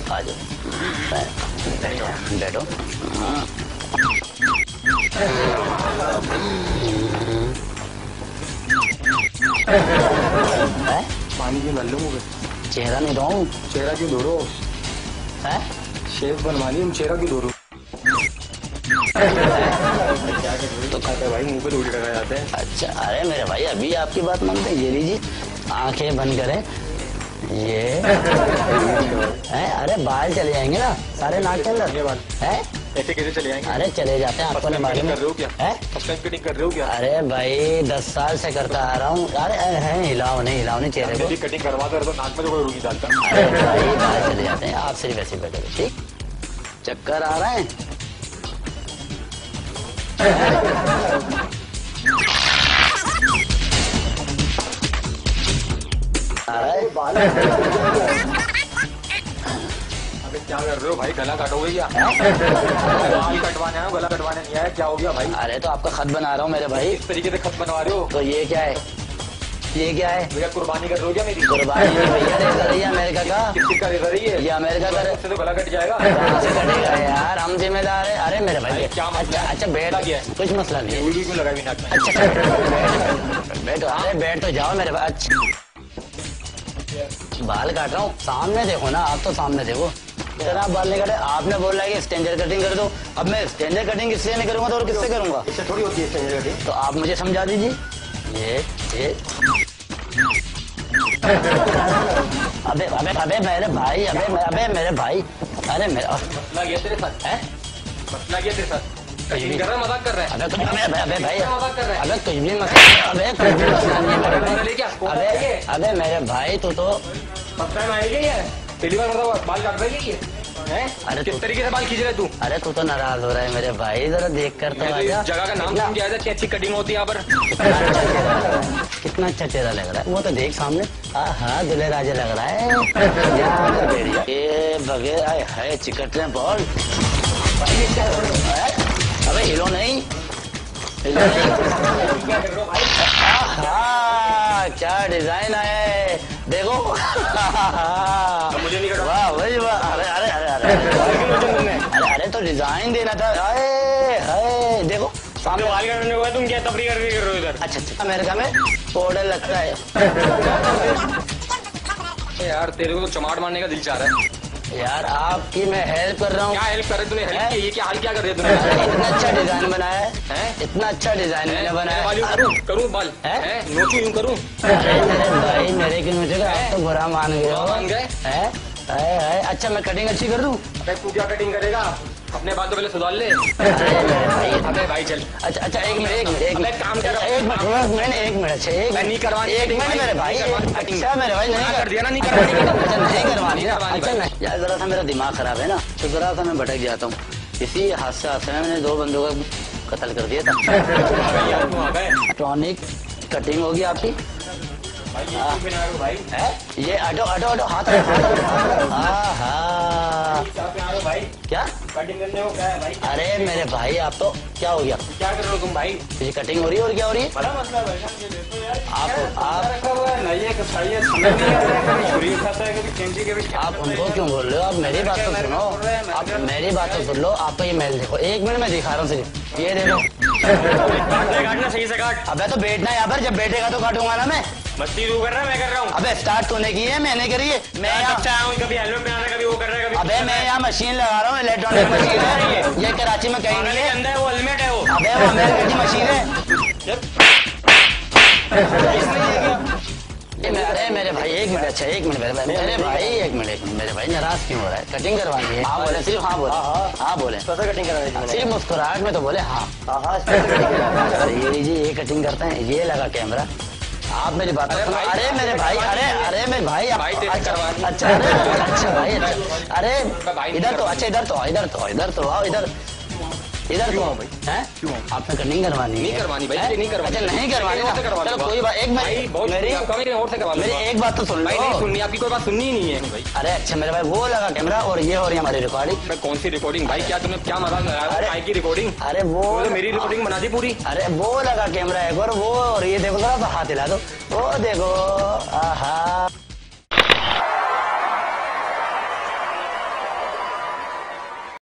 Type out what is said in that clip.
आ जाओ, बैठो। पानी की नल्लू में चेहरा नहीं धोऊं? चेहरा क्यों धो रहे हो? शेफ बनवानी, हम चेहरा क्यों धो रहे हो? तो खाते भाई मुंह पे रोटी लगा जाते हैं। अच्छा, अरे मेरे भाई अभी आपकी बात मानते हैं। ये लीजिए, आंखें बंद करें। ये है, अरे बाल चले जाएंगे ना सारे नाक के अंदर। है ऐसे कैसे चले जाएंगे? अरे चले जाते हैं, आपको नहीं मालूम? कर रहे हो क्या? कटिंग कर रहे हो क्या? अरे भाई 10 साल से करता आ रहा हूँ। अरे है, हिलाओ नहीं चेहरे को। कटिंग करवा कर तो नाक में जो रुकी डालता। अरे भाई बाल चले जाते हैं, आप सिर्फ ऐसे बैठे, ठीक? चक्कर आ रहे हैं? अबे क्या कर रहे हो भाई? गला काटोगे क्या? बाल कटवाने आया, गला कटवाने नहीं आया। क्या हो गया भाई? अरे तो आपका खत बना रहा हूँ मेरे भाई। इस तरीके से खत बनवा रहे हो? तो ये क्या है? ये क्या है? भैया कुर्बानी कर रहे हो क्या मेरी? कुर्बानी नहीं भैया, रेजर है अमेरिका का। किसकी का रेजर है ये अमेरिका का। इससे तो गला कट जाएगा। कहाँ से कटेगा यार, हम जिम्मेदार है। अरे मेरे भाई क्या मसला? अच्छा बैठ, कुछ मसला नहीं है। क्यों लगाई नाक में? अच्छा बैठो, अरे बैठ तो जाओ मेरे भाई। अच्छा बाल काट रहा हूँ, सामने देखो ना, आप तो सामने देखो। इतना बाल नहीं काटे, आपने बोला है कि स्टैंडर कटिंग कर दो। अब मैं स्टैंडर कटिंग इसलिए नहीं करूंगा तो और किससे करूंगा? इससे थोड़ी होती है स्टैंडर कटिंग। तो आप मुझे समझा दीजिए। ये अबे अबे अबे मेरे भाई, अबे मेरे भाई, अरे मेरा मसला ये तेरे साथ है? मसला ये तेरे साथ कटिंग कर रहा है, मजाक कर रहा है? अबे भाई, मजाक कर रहा है? अबे कुछ भी मसला, अबे कुछ भी मसला नहीं है मेरे भाई। अबे मेरे भाई तू तो मसला आएगा ये पहली बार मतलब बाल काट रहा है ये? अरे किस तरीके से बाल खींच रहे तू? अरे तू तो नाराज हो रहा है मेरे भाई, जरा देख कर तो इस जगह का नाम सुन के आया था, इतनी अच्छी कटिंग होती है यहाँ पर। कितना अच्छा चेहरा लग रहा है, वो तो देख सामने। हाँ दुल्हे राजे लग रहा है। ये बगैर आए है चिकट रहे बॉल। अबे हिलो नहीं, हिलो नहीं। क्या डिजाइन है देखो। मुझे नहीं करना। वाह भाई वाह। अरे अरे अरे अरे अरे अरे तो डिजाइन देना था। अरे देखो सामने बाल काटने हुआ, तुम क्या तफरी कर रहे हो इधर? अच्छा अमेरिका में पाउडर लगता है। यार तेरे को तो चमाट मारने का दिल चाह रहा है यार। आपकी मैं हेल्प कर रहा हूँ। क्या हेल्प कर रहे तूने? हेल्प ये क्या हाल क्या कर रहे तूने? इतना अच्छा डिजाइन बनाया है, इतना अच्छा डिजाइन मैंने बनाया। करूँ बाल नोचू यूं करूँ? अरे मेरे भाई मेरे की मुझे आप तो बुरा मान गए हो। मान गए? अच्छा मैं कटिंग अच्छी कर दूँ? तू क्या कटिंग करेगा? अपने बाल तो पहले सुधार ले। अरे मेरे भाई, अबे भाई चल। अच्छा एक मिनट काम कर। एक मिनट अच्छा मैं नहीं करवानी। एक मिनट मेरे भाई। अच्छा मेरे भाई नहीं कर दिया ना, नहीं करवानी। अच्छा नहीं करवानी ना। अच्छा नहीं यार, जरा सा मेरा दिमाग खराब है ना, तो जरा सा मैं भटक जाता हूँ। इसी हादसे में मैंने 2 बंदों का कत्ल कर दिया था। इलेक्ट्रॉनिक कटिंग होगी आपकी। भाई ये ऑटो हाथ भाई क्या कटिंग करने को क्या है भाई? अरे मेरे भाई आप तो क्या हो गया? क्या कर रहे हो तुम भाई? ये कटिंग हो रही है और क्या हो रही है? बड़ा मसला है आप आप उनको क्यों बोल रहे हो? आप मेरी बात तो सुनो, आप मेरी बात तो सुन लो। आपको ये मेल देखो, 1 मिनट में दिखा रहा हूँ सिर्फ, ये देखो। काटना सही से काट। अबे तो बैठना यहाँ पर, जब बैठेगा तो काटूंगा ना मैं। मस्ती तू कर रहा है, मैं कर रहा हूँ। अबे स्टार्ट तूने की है, मैंने करी है। मैं यहाँ कभी हेलमेट में आ रहा है, कभी वो कर रहा है, कभी अबे मैं यहाँ मशीन लगा रहा हूँ, इलेक्ट्रॉनिक मशीन है ये। कराची में कहीं नहीं है। अंदर वो हेलमेट है वो। अबे वो अमेरिका की मशीन है। अरे मेरे भाई 1 मिनट। अच्छा 1 मिनट मेरे भाई 1 मिनट मेरे भाई, नाराज क्यों हो रहा है? कटिंग करवानी है? हाँ बोले, सिर्फ हाँ बोले। हाँ बोले कटिंग करवानी है? सिर्फ मुस्कुराहट में तो बोले हाँ। ये लीजिए, ये कटिंग करते हैं, ये लगा कैमरा। आप मेरी बात सुनो। अरे मेरे भाई, अरे मेरे भाई अच्छा भाई अरे इधर तो, अच्छा इधर तो आओ, इधर तो भाई हैं? क्यों आपने कटिंग करवानी? नहीं करवानी भाई, नहीं करवानी। अच्छा नहीं करवानी ना, चलो कोई बात। मेरी एक बात तो सुन लो। नहीं सुननी, आपकी कोई बात सुननी ही नहीं है भाई। अरे अच्छा मेरे भाई, वो लगा कैमरा और ये हो रही है हमारी रिकॉर्डिंग। कौन सी रिकॉर्डिंग भाई? क्या तुमने क्या मजाक लगाया? की रिकॉर्डिंग? अरे वो मेरी रिकॉर्डिंग बना दी पूरी। अरे वो लगा कैमरा एक बार, वो और ये देखो, जरा सा हाथ हिला दो, वो देखो। आहा